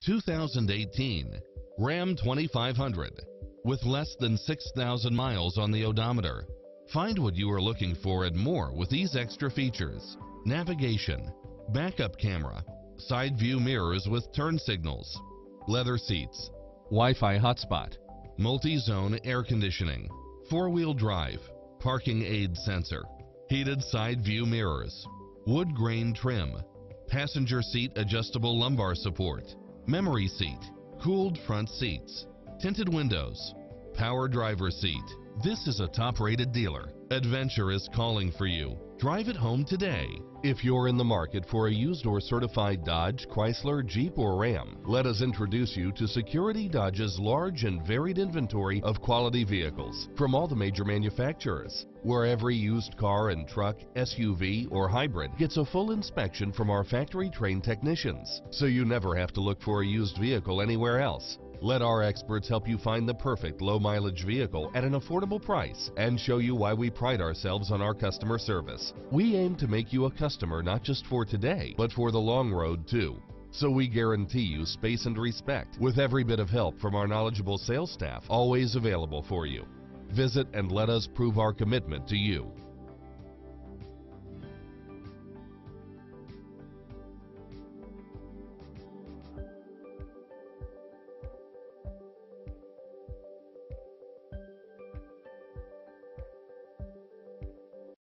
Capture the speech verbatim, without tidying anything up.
two thousand eighteen Ram twenty-five hundred. With less than six thousand miles on the odometer. Find what you are looking for and more with these extra features: navigation, backup camera, side view mirrors with turn signals, leather seats, Wi-Fi hotspot, multi-zone air conditioning, four-wheel drive, parking aid sensor, heated side view mirrors, wood grain trim, passenger seat adjustable lumbar support, memory seat, cooled front seats, tinted windows, power driver seat. This is a top-rated dealer. Adventure is calling for you. Drive it home today. If you're in the market for a used or certified Dodge, Chrysler, Jeep, or Ram, let us introduce you to Security Dodge's large and varied inventory of quality vehicles from all the major manufacturers, where every used car and truck, S U V, or hybrid gets a full inspection from our factory-trained technicians, so you never have to look for a used vehicle anywhere else. Let our experts help you find the perfect low-mileage vehicle at an affordable price and show you why we pride ourselves on our customer service. We aim to make you a customer not just for today, but for the long road too. So we guarantee you space and respect with every bit of help from our knowledgeable sales staff always available for you. Visit and let us prove our commitment to you.